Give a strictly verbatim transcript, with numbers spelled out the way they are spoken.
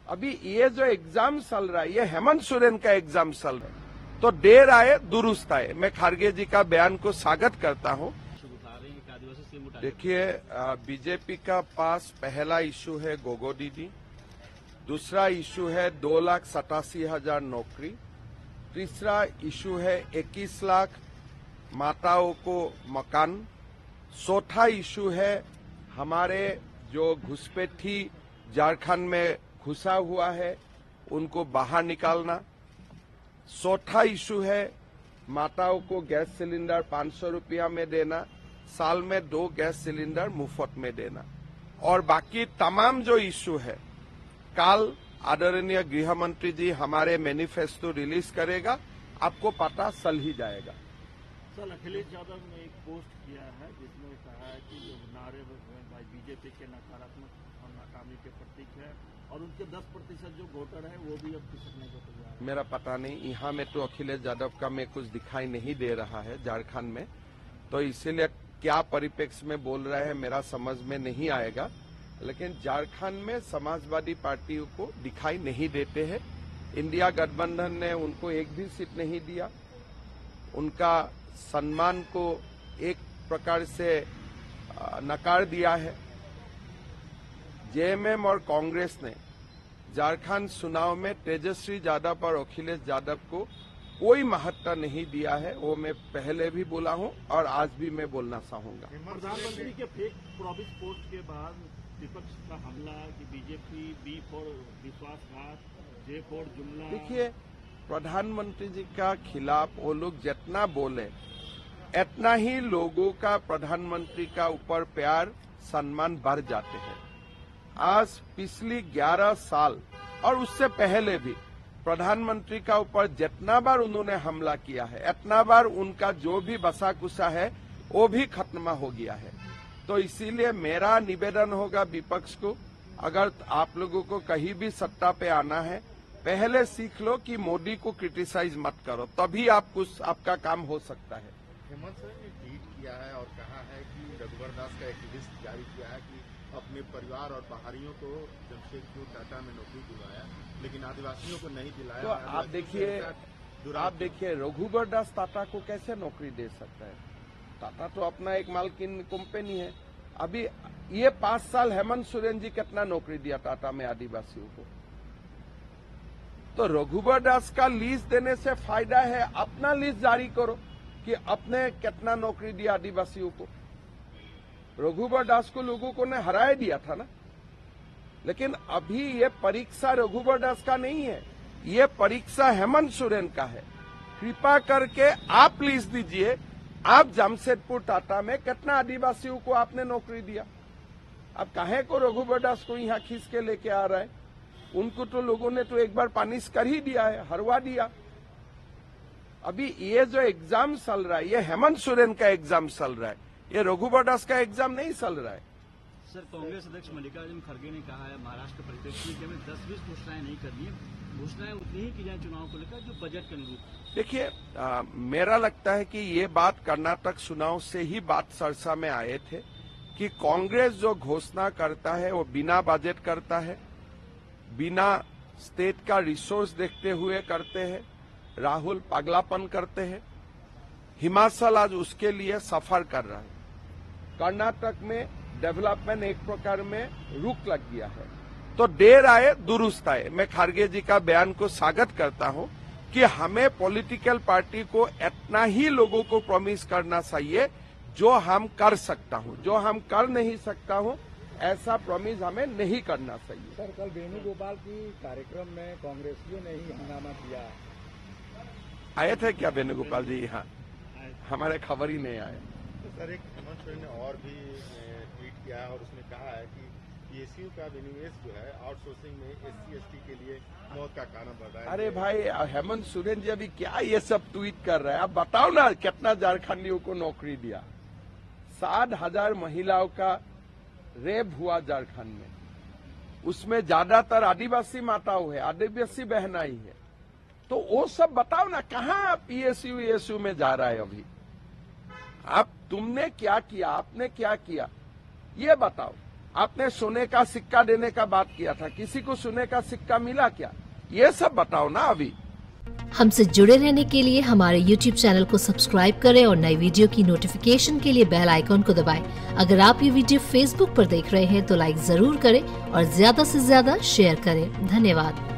अभी ये जो एग्जाम चल रहा है ये हेमंत सोरेन का एग्जाम चल रहा है, तो देर आए दुरुस्त आए। मैं खारगे जी का बयान को स्वागत करता हूँ। देखिए, बीजेपी का पास पहला इशू है गोगो दीदी, दूसरा इशू है दो लाख सतासी हजार नौकरी, तीसरा इशू है इक्कीस लाख माताओं को मकान, चौथा इशू है हमारे जो घुसपैठी झारखंड में घुसा हुआ है उनको बाहर निकालना, चौथा इशू है माताओं को गैस सिलेंडर पाँच सौ रुपया में देना, साल में दो गैस सिलेंडर मुफ्त में देना, और बाकी तमाम जो इशू है कल आदरणीय गृह मंत्री जी हमारे मैनिफेस्टो रिलीज करेगा, आपको पता चल ही जाएगा। सर, अखिलेश यादव ने एक पोस्ट किया है जिसमें कहा है कि नारे बीजेपी के नकारात्मक और नाकामी के प्रतीक है और उनके दस प्रतिशत जो वोटर है वो भी अब खिसकने को तैयार है। मेरा पता नहीं, यहाँ में तो अखिलेश यादव का मैं कुछ दिखाई नहीं दे रहा है झारखंड में, तो इसीलिए क्या परिप्रेक्ष्य में बोल रहे हैं मेरा समझ में नहीं आएगा। लेकिन झारखंड में समाजवादी पार्टियों को दिखाई नहीं देते हैं। इंडिया गठबंधन ने उनको एक भी सीट नहीं दिया, उनका सम्मान को एक प्रकार से नकार दिया है। जेएमएम और कांग्रेस ने झारखंड चुनाव में तेजस्वी यादव और अखिलेश यादव को कोई महत्व नहीं दिया है, वो मैं पहले भी बोला हूं और आज भी मैं बोलना चाहूंगा। प्रधानमंत्री के फेक प्रॉमिस पोस्ट के बाद विपक्ष का हमला कि बीजेपी बी फॉर विश्वासघात, जे फॉर जुमला। देखिए, प्रधानमंत्री जी का खिलाफ वो लोग जितना बोले इतना ही लोगों का प्रधानमंत्री का ऊपर प्यार सम्मान बढ़ जाते हैं। आज पिछली ग्यारह साल और उससे पहले भी प्रधानमंत्री का ऊपर जितना बार उन्होंने हमला किया है इतना बार उनका जो भी बसा कुसा है वो भी खत्म हो गया है। तो इसीलिए मेरा निवेदन होगा विपक्ष को, अगर आप लोगों को कहीं भी सत्ता पे आना है पहले सीख लो कि मोदी को क्रिटिसाइज मत करो, तभी आप कुछ आपका काम हो सकता है। हेमंत सर ने ट्वीट किया है और कहा है कि रघुवर दास का एक लिस्ट जारी किया है कि अपने परिवार और बाहरियों को जमशेदपुर टाटा में नौकरी दिलाया लेकिन आदिवासियों को नहीं दिलाया। तो आप देखिए आप देखिए रघुवर दास टाटा को कैसे नौकरी दे सकता है? टाटा तो अपना एक मालकिन कंपनी है। अभी ये पांच साल हेमंत सोरेन जी कितना नौकरी दिया टाटा में आदिवासियों को? तो रघुवर दास का लिस्ट देने से फायदा है अपना लिस्ट जारी करो कि अपने कितना नौकरी दिया आदिवासियों को। रघुवर दास को लोगों को ने हराया दिया था ना। लेकिन अभी ये परीक्षा रघुवर दास का नहीं है, ये परीक्षा हेमंत सोरेन का है। कृपा करके आप लिस्ट दीजिए, आप जमशेदपुर टाटा में कितना आदिवासियों को आपने नौकरी दिया। अब काहे को रघुवर दास को यहाँ खींच के लेके आ रहा है? उनको तो लोगों ने तो एक बार पानिश कर ही दिया है, हरवा दिया। अभी ये जो एग्जाम चल रहा है ये हेमंत सोरेन का एग्जाम चल रहा है, ये रघुवर दास का एग्जाम नहीं चल रहा है। सर, कांग्रेस अध्यक्ष मल्लिकार्जुन खड़गे ने कहा है महाराष्ट्र परिप्रेक्ष्य में हमें दस बीस घोषणाएं नहीं करनी है, घोषणाएं उतनी ही की जाए चुनाव को लेकर जो बजट के अनुरूप। देखिए, मेरा लगता है कि ये बात कर्नाटक चुनाव से ही बात चर्चा में आए थे कि कांग्रेस जो घोषणा करता है वो बिना बजट करता है, बिना स्टेट का रिसोर्स देखते हुए करते हैं। राहुल पागलापन करते हैं। हिमाचल आज उसके लिए सफर कर रहा है। कर्नाटक में डेवलपमेंट एक प्रकार में रुक लग गया है, तो देर आए दुरुस्त आए। मैं खारगे जी का बयान को स्वागत करता हूं कि हमें पॉलिटिकल पार्टी को इतना ही लोगों को प्रॉमिस करना चाहिए जो हम कर सकता हूं, जो हम कर नहीं सकता हूं ऐसा प्रॉमिस हमें नहीं करना चाहिए। सर, कल वेणुगोपाल की कार्यक्रम में कांग्रेसियों ने ही हंगामा किया। आए थे क्या वेणुगोपाल जी यहाँ? हमारे खबर ही नहीं आया। तो सर, एक हेमंत सोरेन ने और भी ट्वीट किया है और उसने कहा है कि पीएसयू का विनिवेश जो है आउटसोर्सिंग में एससी एसटी के लिए मौत का कारण बन रहा है। अरे भाई, हेमंत सोरेन जी अभी क्या ये सब ट्वीट कर रहे हैं? आप बताओ ना कितना झारखंडियों को नौकरी दिया? सात हजार महिलाओं का रेप हुआ झारखंड में, उसमें ज्यादातर आदिवासी माताओं है, आदिवासी बहनाई है। तो वो सब बताओ ना, कहाँ पीएसयू ईएसयू में जा रहा है अभी? आप तुमने क्या किया, आपने क्या किया, ये बताओ। आपने सोने का सिक्का देने का बात किया था, किसी को सोने का सिक्का मिला क्या? ये सब बताओ ना अभी। हमसे जुड़े रहने के लिए हमारे यूट्यूब चैनल को सब्सक्राइब करें और नई वीडियो की नोटिफिकेशन के लिए बेल आइकॉन को दबाएं। अगर आप ये वीडियो फेसबुक पर देख रहे हैं तो लाइक जरूर करें और ज्यादा से ज्यादा शेयर करें। धन्यवाद।